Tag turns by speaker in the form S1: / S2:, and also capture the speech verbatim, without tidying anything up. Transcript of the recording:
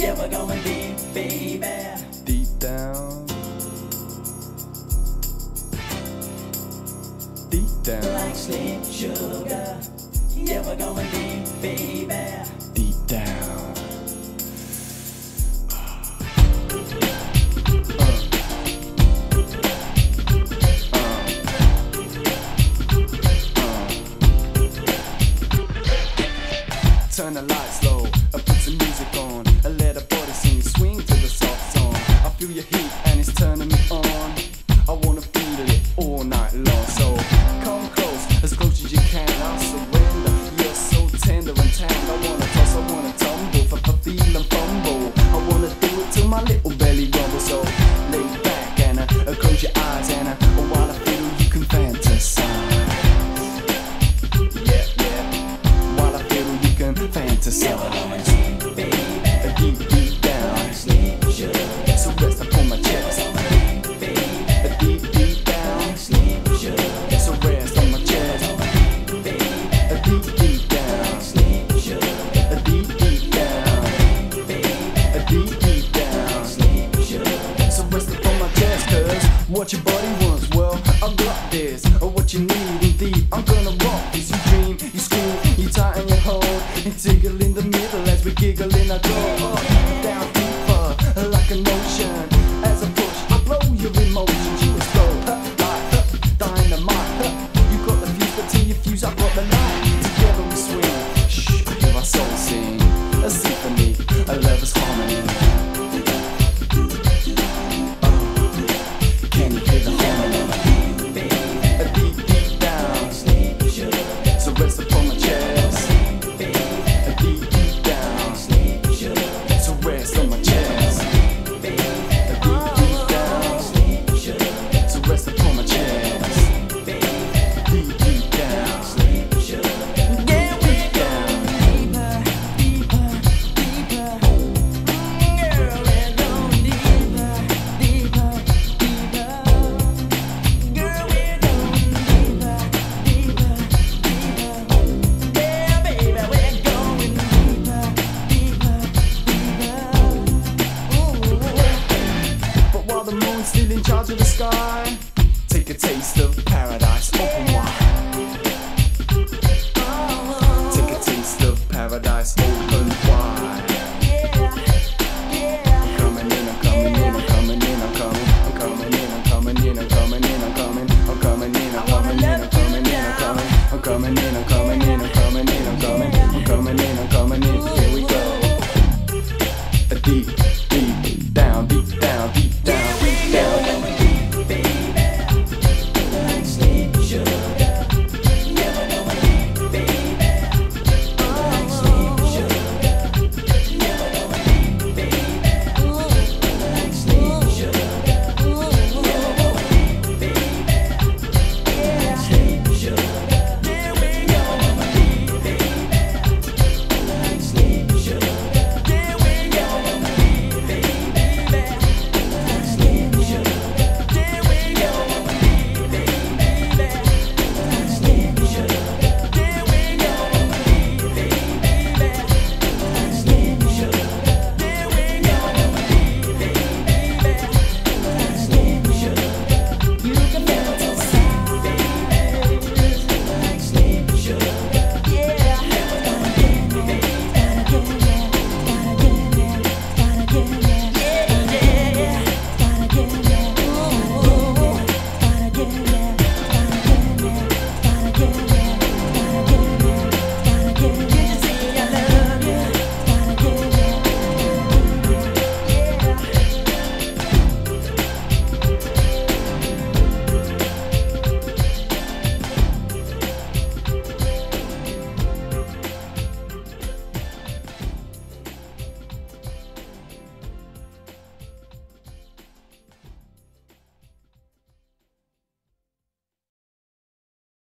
S1: Yeah, we're going deep, baby.
S2: Deep down. Deep down.
S1: Like sweet sugar. Yeah, we're going deep, baby.
S2: Deep down. Turn the lights low, I put some music on, I let the body sing, swing to the soft song. I feel your heat and it's turning me on. I wanna feel it all night long. So come close, as close as you can. I'll surrender, you're so tender and tanned. I wanna toss, I wanna tumble, for for feel and fumble. I wanna do it till my little belly rumble. So lay back and uh, close your eyes and uh, while I feel you can fantasize. Yeah, yeah. While I feel you can fantasize.
S1: Yeah, we're going deep, baby.
S2: Deep, deep down.
S1: Like sweet sugar.
S2: So rest upon my chest.
S1: Deep, baby.
S2: Deep, deep down.
S1: Like sweet sugar.
S2: So rest on my chest.
S1: Deep, baby.
S2: Deep, deep down.
S1: Like sweet sugar.
S2: Deep, deep down.
S1: Deep, baby.
S2: Deep, deep down.
S1: Sweet sugar.
S2: So rest upon my chest, cause what your body wants, well, I've got this. Or what you need, indeed, I'm gonna rock this. You dream, you scream, you tighten your hold, and tickle in the middle as we giggle in our door. Down deeper, like an ocean. As I push, I blow your emotions. You explode, huh, like huh, dynamite. Huh. You got the fuse, but till you fuse, I got the light. Together we swing. Shh, I hear our soul sing. A symphony, a lover's harmony. Can you hear the harmony? A deep, deep down. So rest upon my chest. A deep, deep down. So rest on my chest. A deep, deep down. So rest upon my chest. Deep, deep down. Yeah, we're going deeper, deeper, deeper. Girl, we're going deeper, deeper, deeper. Girl, we're going deeper, deeper, deeper. Yeah, baby, we're going deeper, deeper, deeper. Ooh. But while the moon's still in charge of the sky, take a taste of paradise, open wide. Take a taste of paradise, open wide. I'm coming in, I'm coming in, I'm coming in, I'm coming, I'm coming in, I'm coming in, I'm coming in, I'm coming, I'm coming in, I'm coming in, I'm coming in, I'm coming, I'm coming in.